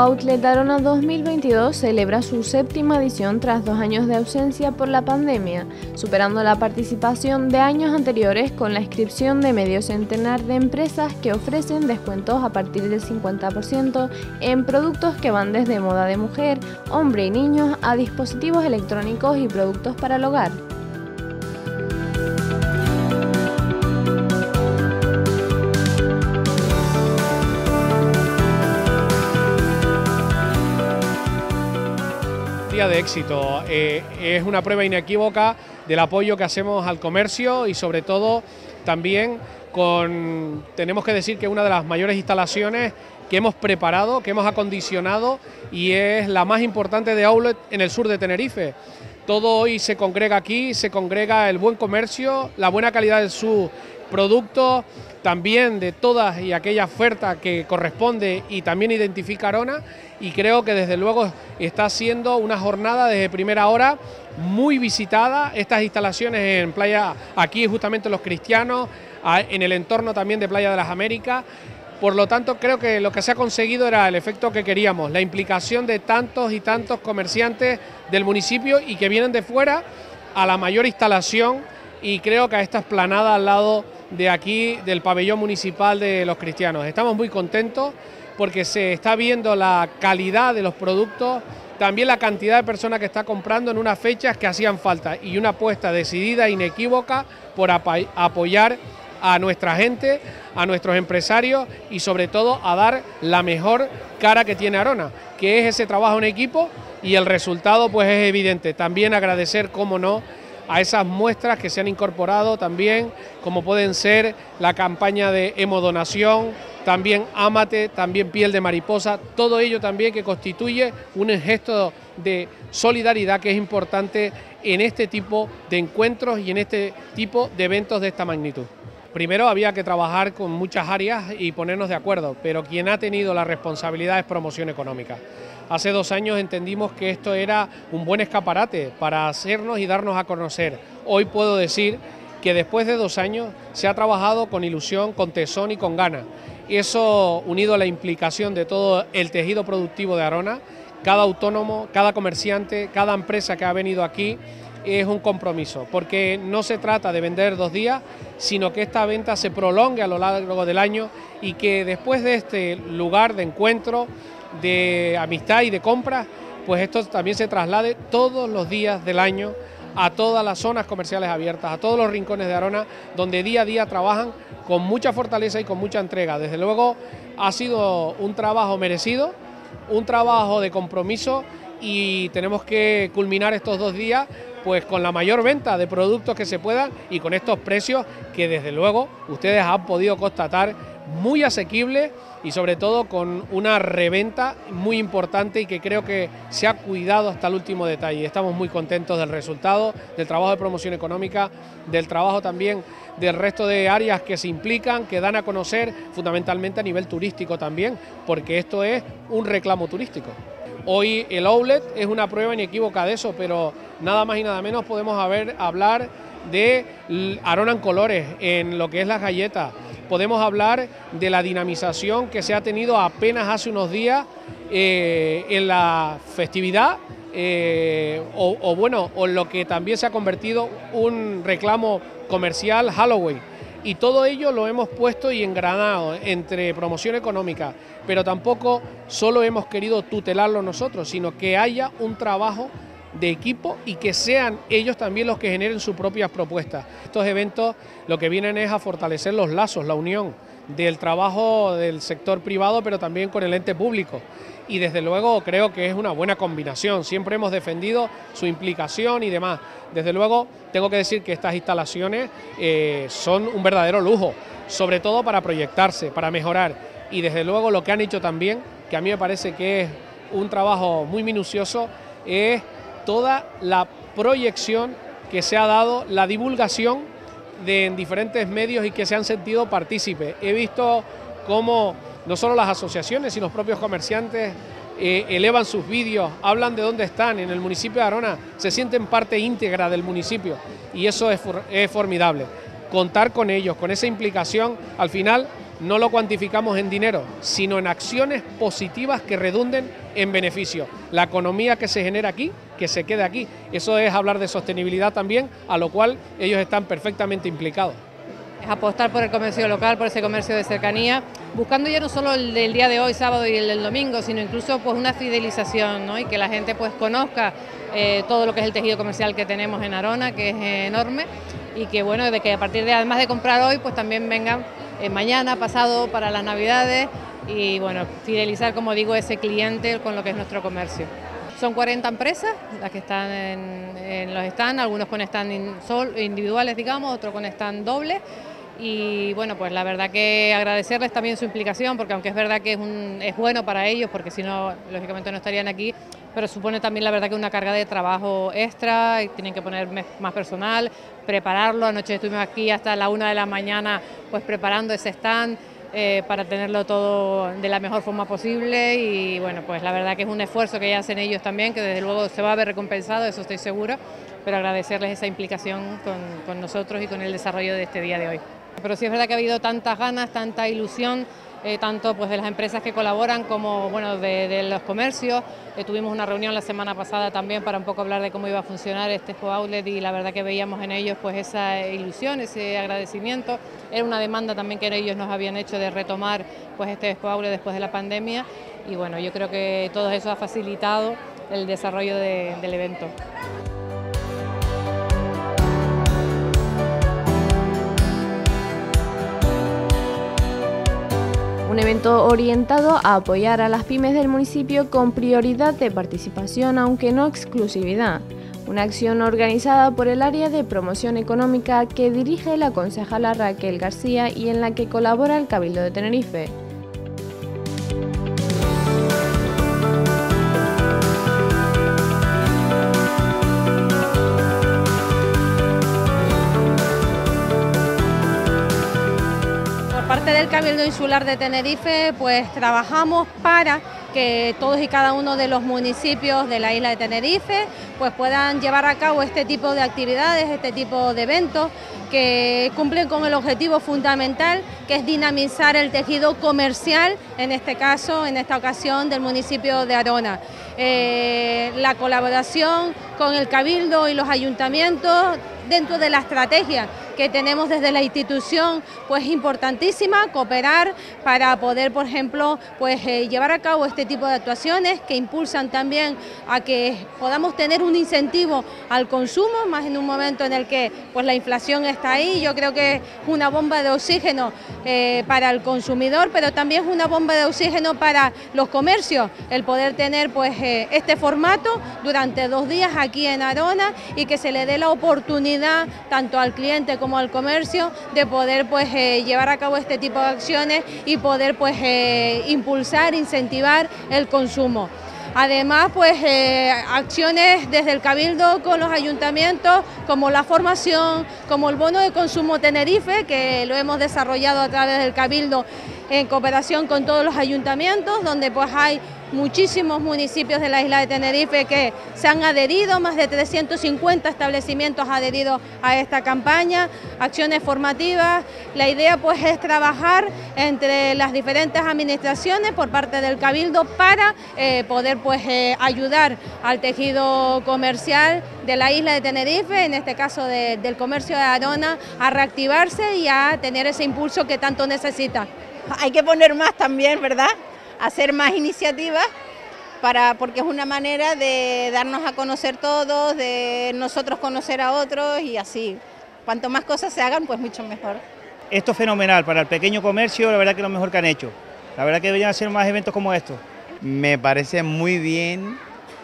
Outlet Arona 2022 celebra su séptima edición tras 2 años de ausencia por la pandemia, superando la participación de años anteriores con la inscripción de medio centenar de empresas que ofrecen descuentos a partir del 50% en productos que van desde moda de mujer, hombre y niños a dispositivos electrónicos y productos para el hogar. De éxito. Es una prueba inequívoca del apoyo que hacemos al comercio y sobre todo también tenemos que decir que es una de las mayores instalaciones que hemos preparado, que hemos acondicionado y es la más importante de outlet en el sur de Tenerife. Todo hoy se congrega aquí, se congrega el buen comercio, la buena calidad de sus productos, también de todas y aquella oferta que corresponde y también identifica Arona, y creo que desde luego está siendo una jornada desde primera hora muy visitada. Estas instalaciones en playa, aquí justamente Los Cristianos, en el entorno también de Playa de las Américas. Por lo tanto, creo que lo que se ha conseguido era el efecto que queríamos, la implicación de tantos y tantos comerciantes del municipio y que vienen de fuera a la mayor instalación, y creo que a esta explanada al lado de aquí, del pabellón municipal de Los Cristianos. Estamos muy contentos porque se está viendo la calidad de los productos, también la cantidad de personas que está comprando en unas fechas que hacían falta y una apuesta decidida e inequívoca por apoyar a nuestra gente, a nuestros empresarios y sobre todo a dar la mejor cara que tiene Arona, que es ese trabajo en equipo, y el resultado pues es evidente. También agradecer, cómo no, a esas muestras que se han incorporado también, como pueden ser la campaña de hemodonación, también Ámate, también Piel de Mariposa, todo ello también que constituye un gesto de solidaridad que es importante en este tipo de encuentros y en este tipo de eventos de esta magnitud. Primero había que trabajar con muchas áreas y ponernos de acuerdo, pero quien ha tenido la responsabilidad es Promoción Económica. Hace 2 años entendimos que esto era un buen escaparate para hacernos y darnos a conocer. Hoy puedo decir que después de 2 años se ha trabajado con ilusión, con tesón y con ganas. Eso, unido a la implicación de todo el tejido productivo de Arona, cada autónomo, cada comerciante, cada empresa que ha venido aquí, es un compromiso, porque no se trata de vender 2 días, sino que esta venta se prolongue a lo largo del año y que después de este lugar de encuentro, de amistad y de compras, pues esto también se traslade todos los días del año a todas las zonas comerciales abiertas, a todos los rincones de Arona, donde día a día trabajan con mucha fortaleza y con mucha entrega. Desde luego ha sido un trabajo merecido, un trabajo de compromiso, y tenemos que culminar estos 2 días pues con la mayor venta de productos que se puedan y con estos precios que desde luego ustedes han podido constatar muy asequibles y sobre todo con una reventa muy importante y que creo que se ha cuidado hasta el último detalle. Estamos muy contentos del resultado, del trabajo de promoción económica, del trabajo también del resto de áreas que se implican, que dan a conocer fundamentalmente a nivel turístico también, porque esto es un reclamo turístico. Hoy el outlet es una prueba inequívoca de eso, pero nada más y nada menos podemos hablar de Arona en colores, en lo que es las galletas. Podemos hablar de la dinamización que se ha tenido apenas hace unos días en la festividad, o en lo que también se ha convertido un reclamo comercial Halloween. Y todo ello lo hemos puesto y engranado entre promoción económica, pero tampoco solo hemos querido tutelarlo nosotros, sino que haya un trabajo de equipo y que sean ellos también los que generen sus propias propuestas. Estos eventos lo que vienen es a fortalecer los lazos, la unión del trabajo del sector privado, pero también con el ente público. Y desde luego creo que es una buena combinación, siempre hemos defendido su implicación y demás. Desde luego tengo que decir que estas instalaciones son un verdadero lujo, sobre todo para proyectarse, para mejorar, y desde luego lo que han hecho también, que a mí me parece que es un trabajo muy minucioso, es toda la proyección que se ha dado, la divulgación en diferentes medios y que se han sentido partícipes. He visto cómo no solo las asociaciones, sino los propios comerciantes elevan sus vídeos, hablan de dónde están, en el municipio de Arona, se sienten parte íntegra del municipio y eso es formidable. Contar con ellos, con esa implicación, al final no lo cuantificamos en dinero, sino en acciones positivas que redunden en beneficio. La economía que se genera aquí, que se quede aquí. Eso es hablar de sostenibilidad también, a lo cual ellos están perfectamente implicados. Es apostar por el comercio local, por ese comercio de cercanía, buscando ya no solo el del día de hoy, sábado y el del domingo, sino incluso pues una fidelización, ¿no? Y que la gente pues conozca todo lo que es el tejido comercial que tenemos en Arona, que es enorme, y que bueno, de que a partir de, además de comprar hoy, pues también vengan mañana, pasado, para las Navidades, y bueno, fidelizar, como digo, ese cliente con lo que es nuestro comercio. Son 40 empresas las que están en los stands, algunos con stand individuales, digamos, otros con stand doble. Y bueno, pues la verdad que agradecerles también su implicación, porque aunque es verdad que es bueno para ellos, porque si no, lógicamente no estarían aquí, pero supone también la verdad que una carga de trabajo extra, y tienen que poner más personal, prepararlo. Anoche estuvimos aquí hasta la 1 de la mañana pues preparando ese stand para tenerlo todo de la mejor forma posible, y bueno, pues la verdad que es un esfuerzo que hacen ellos también, que desde luego se va a ver recompensado, eso estoy segura, pero agradecerles esa implicación con nosotros y con el desarrollo de este día de hoy. Pero sí es verdad que ha habido tantas ganas, tanta ilusión, tanto pues de las empresas que colaboran como bueno, de los comercios. Tuvimos una reunión la semana pasada también para un poco hablar de cómo iba a funcionar este Expo Outlet, y la verdad que veíamos en ellos pues esa ilusión, ese agradecimiento. Era una demanda también que ellos nos habían hecho de retomar pues este Expo Outlet después de la pandemia, y bueno, yo creo que todo eso ha facilitado el desarrollo del evento. Un evento orientado a apoyar a las pymes del municipio con prioridad de participación, aunque no exclusividad. Una acción organizada por el área de promoción económica que dirige la concejala Raquel García y en la que colabora el Cabildo de Tenerife. Parte del Cabildo Insular de Tenerife, pues trabajamos para que todos y cada uno de los municipios de la isla de Tenerife pues puedan llevar a cabo este tipo de actividades, este tipo de eventos que cumplen con el objetivo fundamental, que es dinamizar el tejido comercial, en este caso, en esta ocasión, del municipio de Arona. La colaboración con el Cabildo y los ayuntamientos dentro de la estrategia que tenemos desde la institución, pues importantísima, cooperar para poder, por ejemplo, pues llevar a cabo este tipo de actuaciones que impulsan también a que podamos tener un incentivo al consumo, más en un momento en el que pues la inflación está ahí. Yo creo que es una bomba de oxígeno para el consumidor, pero también es una bomba de oxígeno para los comercios, el poder tener pues este formato durante 2 días aquí en Arona, y que se le dé la oportunidad tanto al cliente como al comercio de poder pues llevar a cabo este tipo de acciones y poder pues impulsar, incentivar el consumo. Además, pues acciones desde el Cabildo con los ayuntamientos, como la formación, como el bono de consumo Tenerife, que lo hemos desarrollado a través del Cabildo en cooperación con todos los ayuntamientos, donde pues hay muchísimos municipios de la isla de Tenerife que se han adherido, más de 350 establecimientos adheridos a esta campaña, acciones formativas. La idea pues es trabajar entre las diferentes administraciones por parte del Cabildo para poder pues ayudar al tejido comercial de la isla de Tenerife, en este caso del comercio de Arona, a reactivarse y a tener ese impulso que tanto necesita. Hay que poner más también, ¿verdad? Hacer más iniciativas porque es una manera de darnos a conocer todos, de nosotros conocer a otros, y así, cuanto más cosas se hagan, pues mucho mejor. Esto es fenomenal para el pequeño comercio, la verdad que es lo mejor que han hecho. La verdad que deberían hacer más eventos como estos. Me parece muy bien,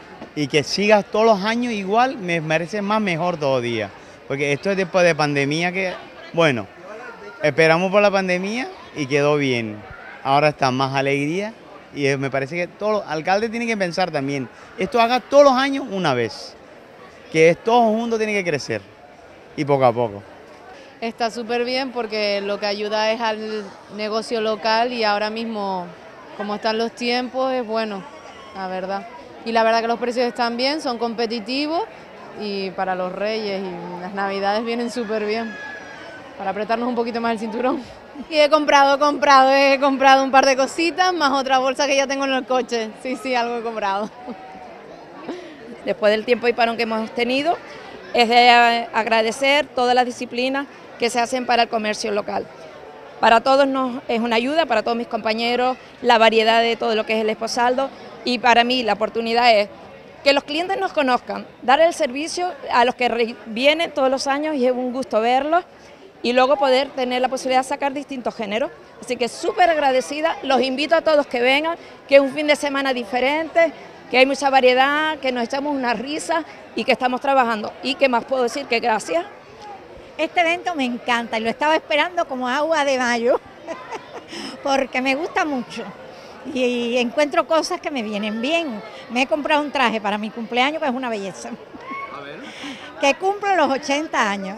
y que siga todos los años igual, me parece más mejor todavía, porque esto es después de pandemia que, bueno, esperamos por la pandemia y quedó bien. Ahora está más alegría, y me parece que todos los alcaldes tienen que pensar también, esto haga todos los años una vez, que todos juntos tienen que crecer, y poco a poco. Está súper bien porque lo que ayuda es al negocio local, y ahora mismo, como están los tiempos, es bueno, la verdad. Y la verdad que los precios están bien, son competitivos, y para los Reyes y las Navidades vienen súper bien. para apretarnos un poquito más el cinturón. Y he comprado un par de cositas, más otra bolsa que ya tengo en el coche. Sí, algo he comprado. Después del tiempo y parón que hemos tenido, es de agradecer todas las disciplinas que se hacen para el comercio local. Para todos es una ayuda, para todos mis compañeros, la variedad de todo lo que es el Exposaldo, y para mí la oportunidad es que los clientes nos conozcan, dar el servicio a los que vienen todos los años y es un gusto verlos, y luego poder tener la posibilidad de sacar distintos géneros. Así que súper agradecida, los invito a todos que vengan, que es un fin de semana diferente, que hay mucha variedad, que nos echamos una risa y que estamos trabajando. ¿Y qué más puedo decir? Que gracias. Este evento me encanta y lo estaba esperando como agua de mayo, porque me gusta mucho y encuentro cosas que me vienen bien. Me he comprado un traje para mi cumpleaños que es una belleza. A ver. Que cumplo los 80 años.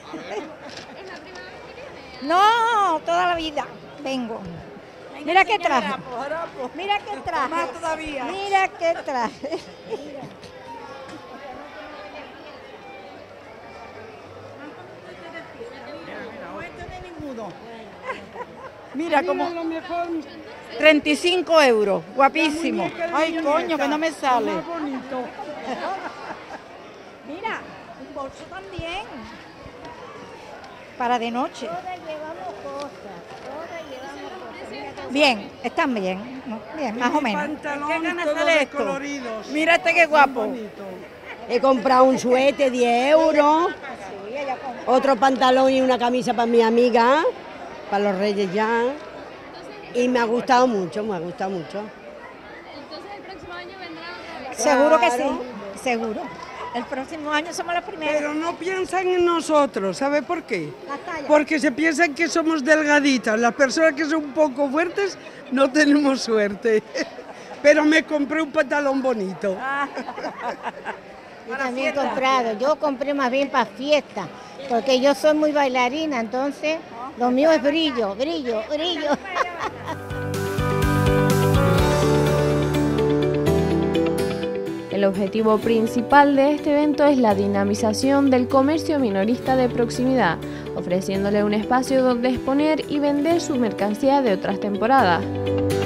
No, toda la vida vengo. Mira qué traje. Mira qué traje. Más todavía. Mira qué traje. Mira como 35 euros, guapísimo. Ay, coño, que no me sale. Mira, un bolso también. Para de noche. Bien, están bien, bien, más o menos. ¿Qué ganas sale esto? Mira este qué guapo. He comprado un suéter, 10 euros, otro pantalón y una camisa para mi amiga, para los Reyes ya, y me ha gustado mucho, Entonces el próximo año vendrá otra vez. Seguro que sí, seguro. El próximo año somos los primeros. Pero no piensan en nosotros, ¿sabe por qué? Porque se piensan que somos delgaditas. Las personas que son un poco fuertes no tenemos suerte. Pero me compré un pantalón bonito. Yo también he comprado. Yo compré más bien para fiesta, porque yo soy muy bailarina, entonces lo mío es brillo, brillo, brillo. El objetivo principal de este evento es la dinamización del comercio minorista de proximidad, ofreciéndole un espacio donde exponer y vender su mercancía de otras temporadas.